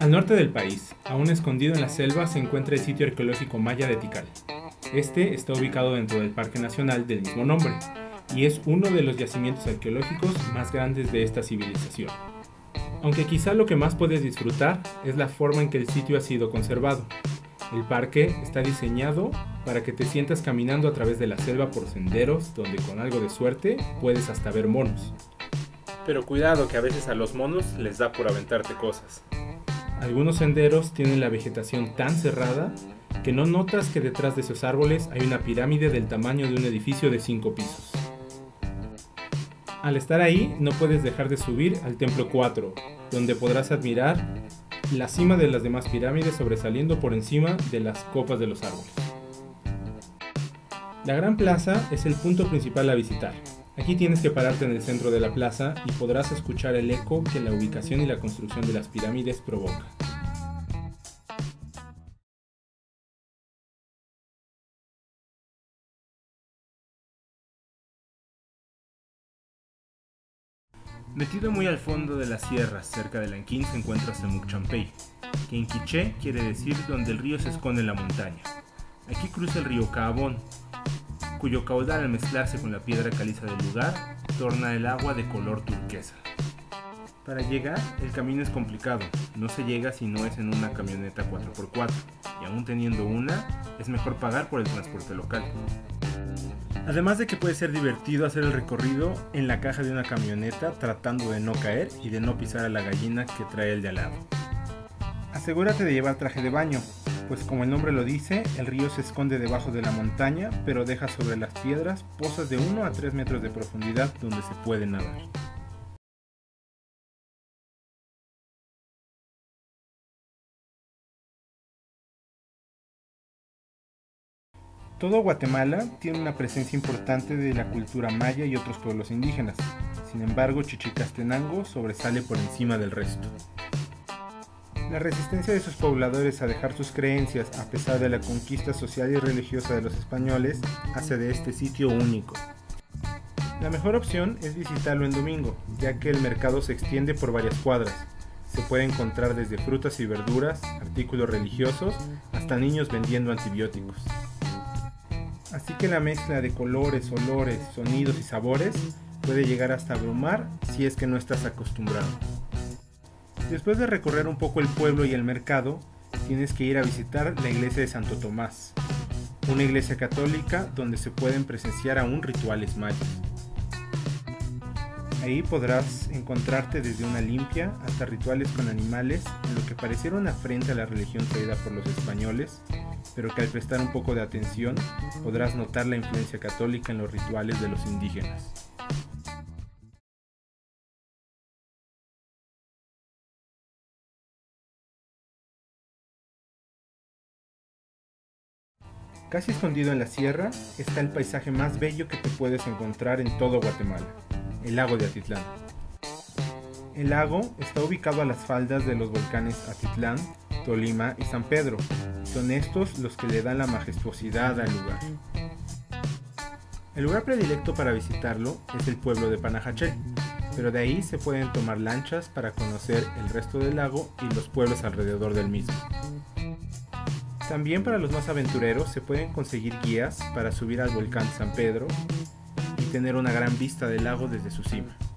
Al norte del país, aún escondido en la selva, se encuentra el sitio arqueológico maya de Tikal. Este está ubicado dentro del Parque Nacional del mismo nombre, y es uno de los yacimientos arqueológicos más grandes de esta civilización. Aunque quizá lo que más puedes disfrutar es la forma en que el sitio ha sido conservado. El parque está diseñado para que te sientas caminando a través de la selva por senderos donde con algo de suerte puedes hasta ver monos. Pero cuidado, que a veces a los monos les da por aventarte cosas. Algunos senderos tienen la vegetación tan cerrada que no notas que detrás de esos árboles hay una pirámide del tamaño de un edificio de 5 pisos. Al estar ahí, no puedes dejar de subir al Templo 4, donde podrás admirar la cima de las demás pirámides sobresaliendo por encima de las copas de los árboles. La Gran Plaza es el punto principal a visitar. Aquí tienes que pararte en el centro de la plaza y podrás escuchar el eco que la ubicación y la construcción de las pirámides provoca. Metido muy al fondo de las sierras, cerca de Lanquín, se encuentra Semuc Champey, que en quiché quiere decir donde el río se esconde en la montaña. Aquí cruza el río Caabón, cuyo caudal al mezclarse con la piedra caliza del lugar, torna el agua de color turquesa. Para llegar, el camino es complicado, no se llega si no es en una camioneta 4x4, y aún teniendo una, es mejor pagar por el transporte local. Además de que puede ser divertido hacer el recorrido en la caja de una camioneta tratando de no caer y de no pisar a la gallina que trae el de al lado. Asegúrate de llevar traje de baño, pues como el nombre lo dice, el río se esconde debajo de la montaña, pero deja sobre las piedras pozas de 1 a 3 metros de profundidad donde se puede nadar. Todo Guatemala tiene una presencia importante de la cultura maya y otros pueblos indígenas. Sin embargo, Chichicastenango sobresale por encima del resto. La resistencia de sus pobladores a dejar sus creencias a pesar de la conquista social y religiosa de los españoles hace de este sitio único. La mejor opción es visitarlo en domingo, ya que el mercado se extiende por varias cuadras. Se puede encontrar desde frutas y verduras, artículos religiosos, hasta niños vendiendo antibióticos. Así que la mezcla de colores, olores, sonidos y sabores puede llegar hasta abrumar si es que no estás acostumbrado. Después de recorrer un poco el pueblo y el mercado, tienes que ir a visitar la iglesia de Santo Tomás, una iglesia católica donde se pueden presenciar aún rituales mayas. Ahí podrás encontrarte desde una limpia hasta rituales con animales, en lo que pareciera una afrenta a la religión traída por los españoles, pero que al prestar un poco de atención podrás notar la influencia católica en los rituales de los indígenas. Casi escondido en la sierra está el paisaje más bello que te puedes encontrar en todo Guatemala, el lago de Atitlán. El lago está ubicado a las faldas de los volcanes Atitlán, Tolima y San Pedro. Son estos los que le dan la majestuosidad al lugar. El lugar predilecto para visitarlo es el pueblo de Panajachel, pero de ahí se pueden tomar lanchas para conocer el resto del lago y los pueblos alrededor del mismo. También para los más aventureros se pueden conseguir guías para subir al volcán San Pedro y tener una gran vista del lago desde su cima.